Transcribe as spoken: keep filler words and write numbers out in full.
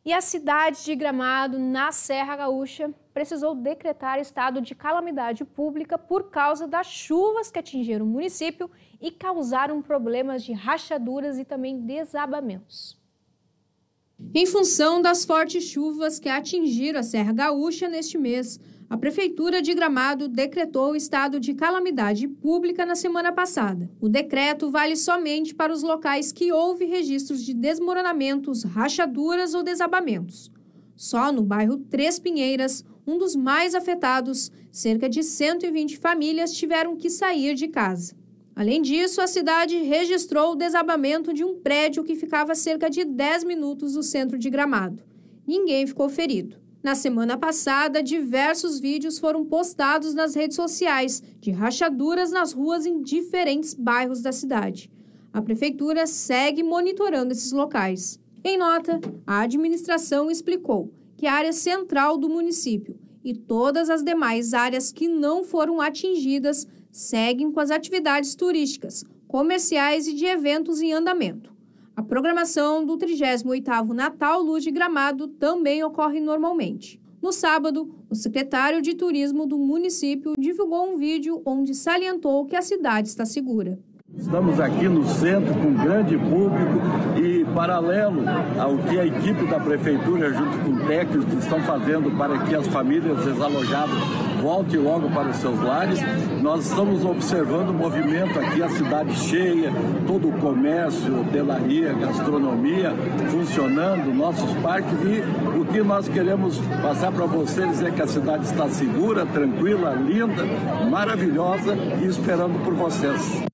E a cidade de Gramado, na Serra Gaúcha, precisou decretar estado de calamidade pública por causa das chuvas que atingiram o município e causaram problemas de rachaduras e também desabamentos. Em função das fortes chuvas que atingiram a Serra Gaúcha neste mês, a Prefeitura de Gramado decretou o estado de calamidade pública na semana passada. O decreto vale somente para os locais que houve registros de desmoronamentos, rachaduras ou desabamentos. Só no bairro Três Pinheiras, um dos mais afetados, cerca de cento e vinte famílias tiveram que sair de casa. Além disso, a cidade registrou o desabamento de um prédio que ficava a cerca de dez minutos do centro de Gramado. Ninguém ficou ferido. Na semana passada, diversos vídeos foram postados nas redes sociais de rachaduras nas ruas em diferentes bairros da cidade. A Prefeitura segue monitorando esses locais. Em nota, a administração explicou que a área central do município e todas as demais áreas que não foram atingidas seguem com as atividades turísticas, comerciais e de eventos em andamento. A programação do trigésimo oitavo Natal Luz de Gramado também ocorre normalmente. No sábado, o secretário de Turismo do município divulgou um vídeo onde salientou que a cidade está segura. Estamos aqui no centro com um grande público e, paralelo ao que a equipe da Prefeitura, junto com técnicos, estão fazendo para que as famílias desalojadas voltem logo para os seus lares, nós estamos observando o movimento aqui, a cidade cheia, todo o comércio, hotelaria, gastronomia funcionando, nossos parques, e o que nós queremos passar para vocês é que a cidade está segura, tranquila, linda, maravilhosa e esperando por vocês.